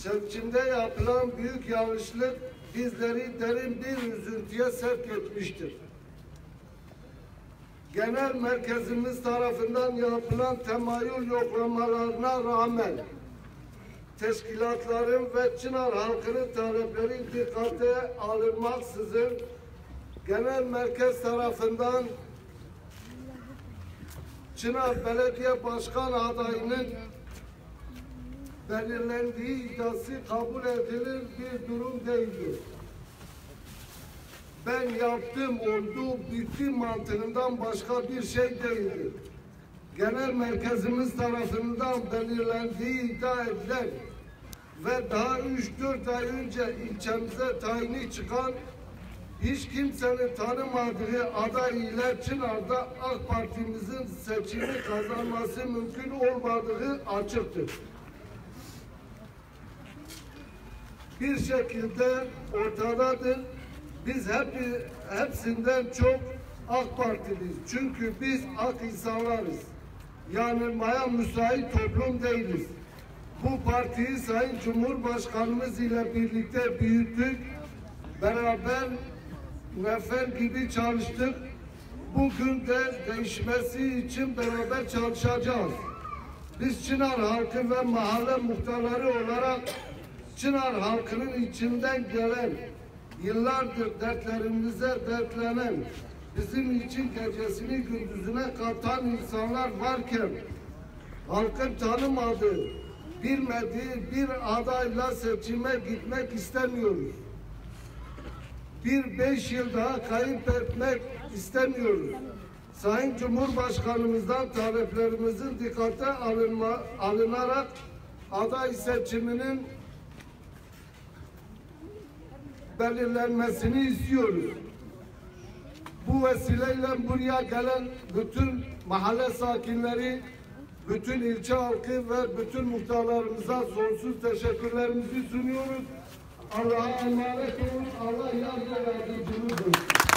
seçimde yapılan büyük yanlışlık bizleri derin bir üzüntüye sevk etmiştir. Genel merkezimiz tarafından yapılan temayül yoklamalarına rağmen teşkilatların ve Çınar halkının talepleri dikkate alınmaksızın genel merkez tarafından Çınar Belediye Başkan adayının belirlendiği iddiası kabul edilir bir durum değildir. Ben yaptım, oldu, bitti mantığından başka bir şey değildir. Genel merkezimiz tarafından belirlendiği iddia edilen ve daha 3-4 ay önce ilçemize tayini çıkan hiç kimsenin tanımadığı aday ile Çınar'da AK Parti'mizin seçimi kazanması mümkün olmadığı açıktır. Bir şekilde ortadadır. Biz hepsinden çok AK Partiliyiz. Çünkü biz ak insanlarız. Yanılmaya müsait toplum değiliz. Bu partiyi Sayın Cumhurbaşkanımız ile birlikte büyüttük. Beraber nefer gibi çalıştık. Bugün de değişmesi için beraber çalışacağız. Biz Çınar halkı ve mahalle muhtarları olarak Çınar halkının içinden gelen, yıllardır dertlerimize dertlenen, bizim için gecesini gündüzüne katan insanlar varken, halkın tanımadığı, bilmediği bir adayla seçime gitmek istemiyoruz. 5 yıl daha kayıp etmek istemiyoruz. Sayın Cumhurbaşkanımızdan taleplerimizin dikkate alınarak aday seçiminin belirlenmesini istiyoruz. Bu vesileyle buraya gelen bütün mahalle sakinleri, bütün ilçe halkı ve bütün muhtarlarımıza sonsuz teşekkürlerimizi sunuyoruz. Allah'a emanet olun. Allah yar ve yardımcınız olsun.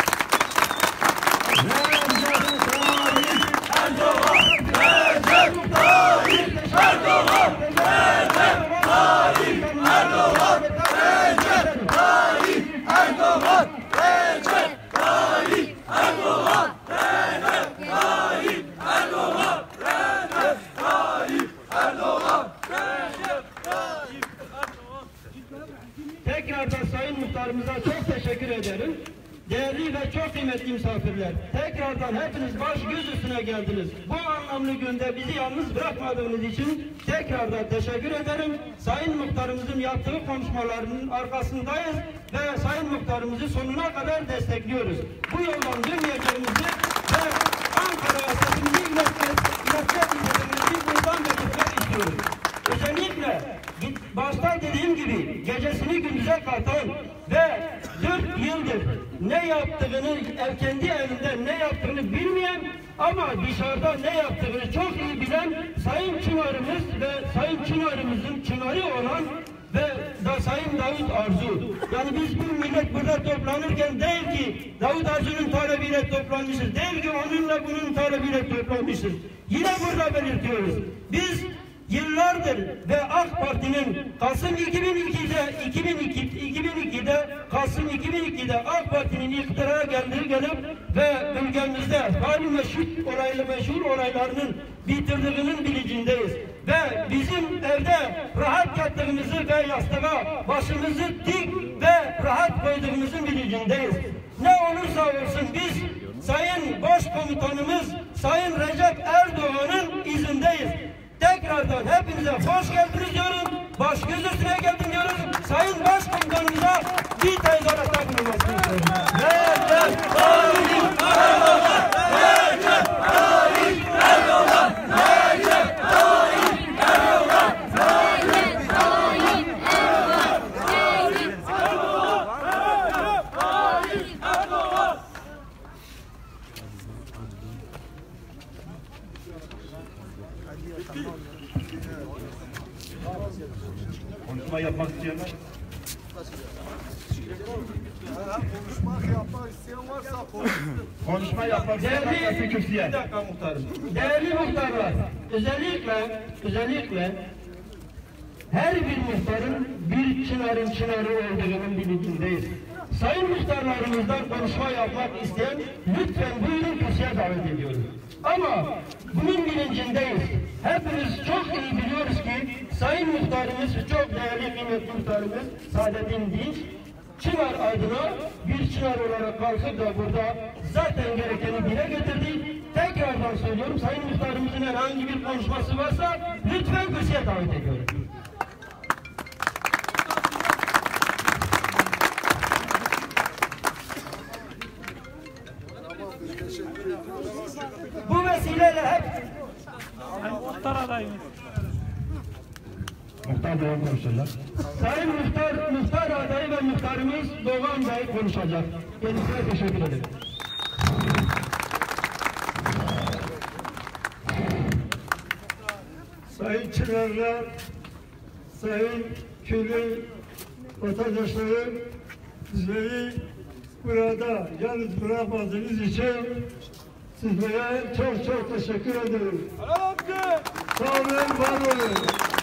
Tekrardan Sayın Muhtarımıza çok teşekkür ederim. Değerli ve çok kıymetli misafirler, tekrardan hepiniz baş göz üstüne geldiniz. Bu anlamlı günde bizi yalnız bırakmadığınız için tekrardan teşekkür ederim. Sayın Muhtarımızın yaptığı konuşmalarının arkasındayız ve Sayın Muhtarımızı sonuna kadar destekliyoruz. Bu yoldan dönmeyeceğimizi ve Ankara'ya sesimizi iletmek buradan belirtmek istiyoruz. Özellikle başta dediğim gibi gecesini gündüze katan ve 4 yıldır ne yaptığını, kendi evinde ne yaptığını bilmeyen ama dışarıda ne yaptığını çok iyi bilen Sayın Çınar'ımız ve Sayın Çınar'ımızın Çınar'ı olan ve Sayın Davut Arzu. Yani biz bu millet burada toplanırken değil ki Davut Arzu'nun talebiyle toplanmışız, değil ki onunla bunun talebiyle toplanmışız. Yine burada belirtiyoruz. Biz yıllardır ve AK Parti'nin Kasım 2002'de AK Parti'nin iktidara gelip ve ülkemizde hali meşhur olaylarının bitirdiğinin bilincindeyiz. Ve bizim evde rahat yattığımızı ve yastığa başımızı dik ve rahat koyduğumuzun bilincindeyiz. Ne olursa olsun biz Sayın Başkomutanımız Sayın Recep Erdoğan'ın izindeyiz. Tekrardan hepinize hoş geldiniz diyorum. Baş göz üstüne geldim diyoruz. Sayın Başkomutanımıza bir tezahüratta bulunmasını istiyorum. Recep Tayyip Erdoğan! Recep Tayyip Erdoğan! Recep Tayyip Erdoğan! Recep Tayyip Erdoğan! Recep Tayyip Erdoğan! Konuşma yapmak isteyenler? Yapmak isteyen varsa Konuşma yapmak isteyenler Bir dakika muhtarım. Değerli muhtarlar, özellikle her bir muhtarın bir çınarın çınarı olduğunun bilincindeyiz. Sayın muhtarlarımızdan konuşma yapmak isteyen lütfen buyurun kürsüye davet ediyoruz. Ama bunun bilincindeyiz. Hepimiz çok iyi biliyoruz ki Sayın Muhtarımız, çok değerli kıymetli muhtarımız Saadettin Dinç, Çınar adına bir çınar olarak kalkıp da burada zaten gerekeni dile getirdi. Tekrardan söylüyorum, Sayın Muhtarımızın herhangi bir konuşması varsa lütfen kürsüye davet ediyorum. Bu vesileyle hep muhtar adayımız. Muhtar Doğan konuşacak. Sayın Muhtar adayı ve muhtarımız Doğan Bey konuşacak. Kendisine teşekkür ederim. Sayın Çınarlar, sayın köylü vatandaşlarım, bizleri burada yalnız bırakmadığınız için sizlere çok çok teşekkür ederim. Sağ olun, var olun.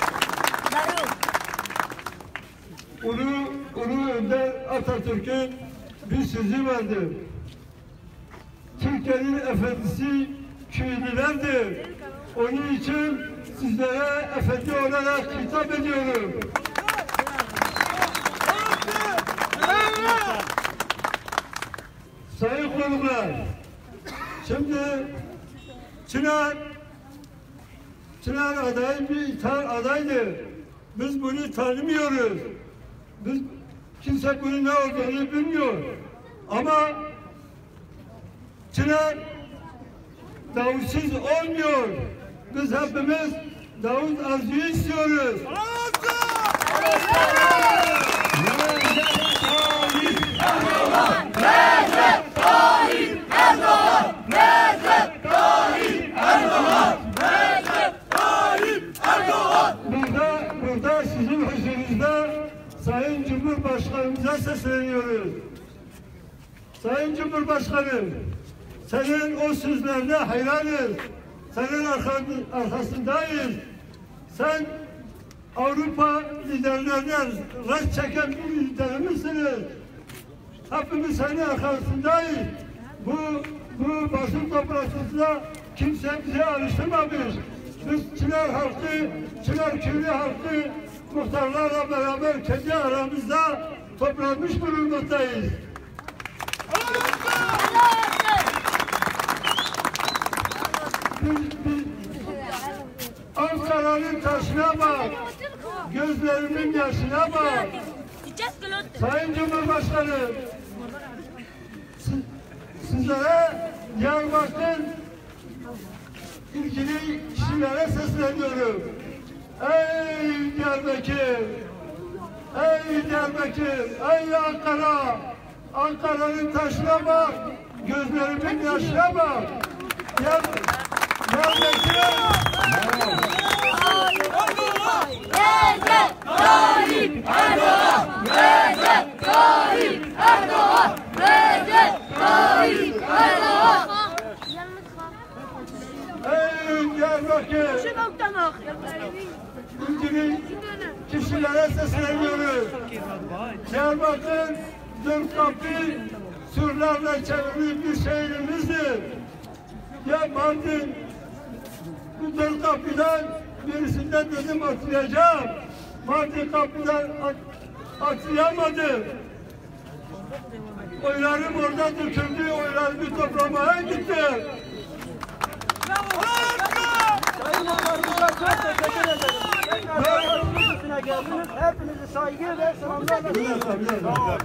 Ulu Önder Atatürk'ün bir sözü vardır. Türkiye'nin efendisi köylülerdir. Onun için sizlere efendi olarak hitap ediyorum. Sayın konuklar, şimdi Çınar adayı bir adaydı. Biz bunu tanımıyoruz. Kimse bunun ne olduğunu bilmiyor. Ama Çınar Davutsuz olmuyor. Biz hepimiz Davut Arzu'yu istiyoruz. Burada sizin huzurunuzda Sayın Cumhurbaşkanımıza sesleniyoruz. Sayın Cumhurbaşkanım, senin o sözlerine hayranız. Senin arkasındayız. Sen Avrupa liderlerine res çeken bir liderimizsiniz. Hepimiz senin arkasındayız. Bu basın toplantısında kimse bize alıştırmamış. Biz Çınar halkı, Çınar köylü halkı muhtarlarla beraber kendi aramızda toplanmış bulunmaktayız. Ankara'nın taşına bak, gözlerimin yaşına bak. Sayın Cumhurbaşkanı, sizlere Diyarbakır'ın ilgili kişilere sesleniyorum. Ey Diyarbakır, ey Diyarbakır, ey Ankara, Ankara'nın taşına bak, gözlerimin yaşına bak. Tayyip Erdoğan! Recep Tayyip Erdoğan! Recep Tayyip Erdoğan! Ey Diyarbakır! İlgili kişilere sesleniyoruz. Diyarbakır dört kapı surlarla çevrili bir şehrimizdir. Ya Mardin bu dört kapıdan birisinden dedim atlayacağım. Mardin kapıdan atlayamadım. Oylarım orada döküldü, oylarımı toplamaya gittim. Sayın Muhtarımıza çok teşekkür ederim. Tekrar geldiniz. Hepinizi saygı ve selamlarla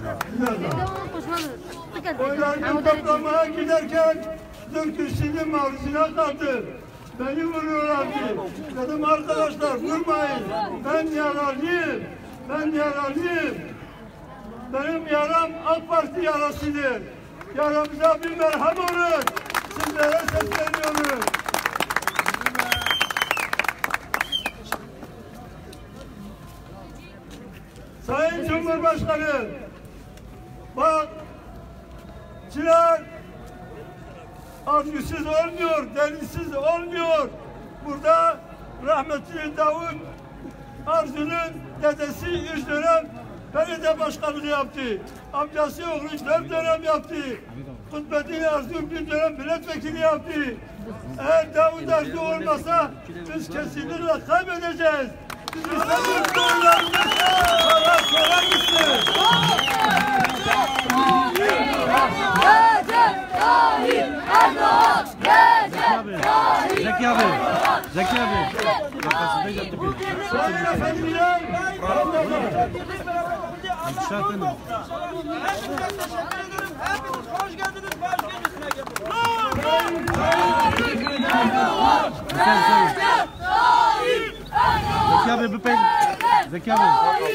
Oylarımı toplamaya giderken dökülsünün maruzuna kaldı. Beni vuruyorlardı. Dedim arkadaşlar vurmayın. Ben yaralıyım. Ben yaralıyım. Benim yaram AK Parti yarasıdır. Yaramıza bir merhem olun. Sizlere sesleniyorum. Sayın Cumhurbaşkanı, bak, Çınar argüsüz olmuyor, delilsiz olmuyor. Burada rahmetli Davut Arzu'nun dedesi 3 dönem belediye başkanlığı yaptı. Amcası oğlu 4 dönem yaptı. Kutbettin Arzu 1 dönem milletvekili yaptı. Eğer Davut Arzu olmasa biz kesinlikle kaybedeceğiz. Biz istediğimiz oylarımız sonra gitti. Zeki abi. Zeki abi. Sayın efendiler, Hepiniz hoş geldiniz, baş gözüsüne geldiniz. Zeki abi bir pen. Zeki abi.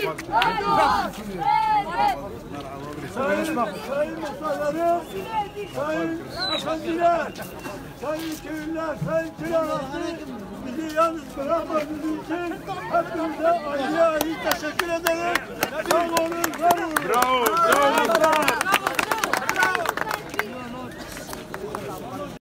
sayın muhtarlarım, sayın efendiler, sayın köylüler, sayın kiralısı, bizi yalnız bırakmadığınız için hepinize ayrı ayrı teşekkür ederim. Sağ olun, var olun. Bravo.